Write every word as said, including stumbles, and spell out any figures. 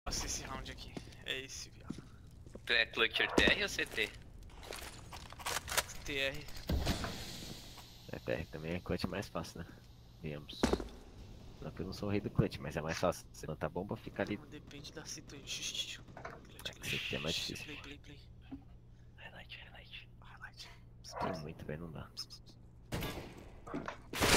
Nossa, esse round aqui. É esse, viado. Tu é Clutcher T R ou C T? T R. É, T R também é clutch mais fácil, né? Digamos. Não que eu não sou o rei do clutch, mas é mais fácil. Você não tá bom pra ficar ali. Depende da situação. C T é mais difícil. Play, play, play. Highlight, highlight. Highlight. Tem muito, velho, não dá.